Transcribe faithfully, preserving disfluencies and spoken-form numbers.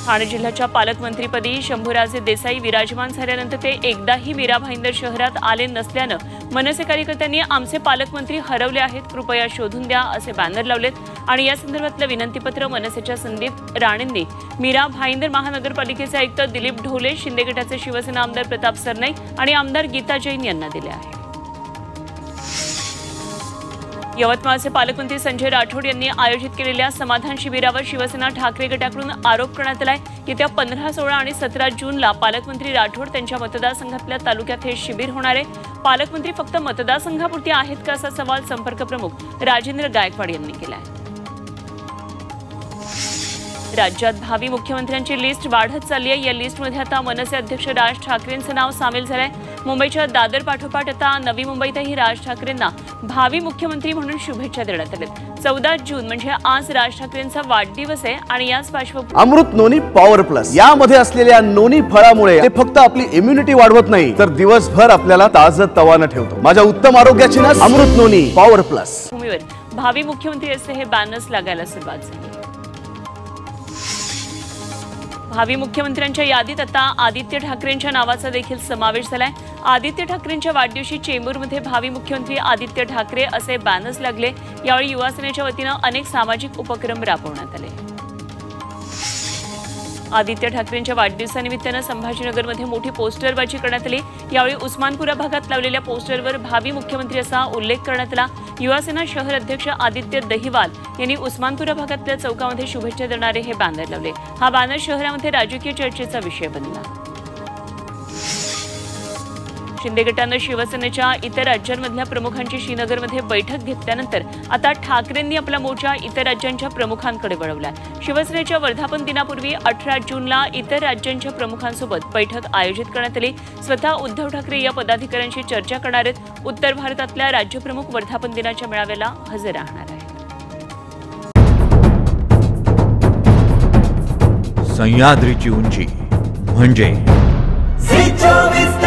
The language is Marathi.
ठाणे जिल्ह्याच्या पालकमंत्रीपदी शंभूराजे देसाई विराजमान झाल्यानंतर ते एकदाही मीरा भाईंदर शहरात आले नसल्यानं मनसे कार्यकर्त्यांनी आमचे पालकमंत्री हरवले आहेत, कृपया शोधून द्या असे बॅनर लावलेत आणि या संदर्भातलं विनंतीपत्र मनसेच्या संदीप राणेंनी मीरा भाईंदर महानगरपालिकेचे आयुक्त दिलीप ढोले, शिंदे गटाचे शिवसेना आमदार प्रताप सरनाईक आणि आमदार गीता जैन यांना दिले आहे। यवतमाळचे पालकमंत्री संजय राठोड यांनी आयोजित केलेल्या समाधान शिबिरावर शिवसेना ठाकरे गटाकडून आरोप करण्यात आलाय। येत्या पंधरा, सोळा आणि सतरा जूनला पालकमंत्री राठोड त्यांच्या मतदारसंघातल्या तालुक्यात हे शिबिर होणार आहे। पालकमंत्री फक्त मतदारसंघापुरते आहेत का असा सवाल संपर्क प्रमुख राजेंद्र गायकवाड यांनी केला आहे। राज्यात भावी मुख्यमंत्र्यांची लिस्ट वाढत चालली आहे। या लिस्टमध्ये आता मनसे अध्यक्ष राज ठाकरेंचं नाव सामील झालंय। मुंबईच्या दादर पाठोपाठ आता नवी मुंबईतही राज ठाकरेंना भावी मुख्यमंत्री म्हणून शुभेच्छा देण्यात आल्या। चौदा जून म्हणजे आज राज ठाकरेंचा वाढदिवस आहे आणि याच पार्श्वभूमीवर अमृत नोनी पॉवर प्लस यामध्ये असलेल्या नोनी फळामुळे ते फक्त आपली इम्युनिटी वाढवत नाही तर दिवसभर आपल्याला ताजतवानं ठेवतो। माझ्या उत्तम आरोग्याची ना अमृत नोनी पॉवर प्लस। भूमीवर भावी मुख्यमंत्री असे हे बॅनर्स लागायला सुरुवात झाली। भावी मुख्यमंत्र्यांच्या यादीत आता आदित्य ठाकरेंच्या नावाचा देखील समावेश झालाय। आदित्य ठाकरेंच्या वाढदिवशी चेंबूरमध्ये भावी मुख्यमंत्री आदित्य ठाकरे असे बॅनर्स लागले। यावेळी युवासेनेच्या वतीनं अनेक सामाजिक उपक्रम राबवण्यात आले। आदित्य ठाकरेंच्या वाढदिवसानिमित्तानं संभाजीनगरमध्ये मोठी पोस्टरबाजी करण्यात आली। यावेळी उस्मानपुरा भागात लावलेल्या पोस्टरवर भावी मुख्यमंत्री असा उल्लेख करण्यात आला। युवासेना शहर अध्यक्ष आदित्य दहिवाल यांनी उस्मानपुरा भागातल्या चौकामध्ये शुभेच्छा देणारे हे बॅनर लावले। हा बॅनर शहरामध्ये राजकीय चर्चेचा विषय बनला। शिंदे गटानं शिवसेनेच्या इतर राज्यांमधल्या प्रमुखांची श्रीनगरमध्ये बैठक घेतल्यानंतर आता ठाकरेंनी आपला मोर्चा इतर राज्यांच्या प्रमुखांकडे वळवला। शिवसेनेच्या वर्धापन दिनापूर्वी अठरा जूनला इतर राज्यांच्या प्रमुखांसोबत बैठक आयोजित करण्यात आली। स्वतः उद्धव ठाकरे या पदाधिकाऱ्यांशी चर्चा करणार आहेत। उत्तर भारतातल्या राज्यप्रमुख वर्धापन दिनाच्या मेळाव्याला हजर राहणार आहेत। सह्याद्रीची उंची म्हणजे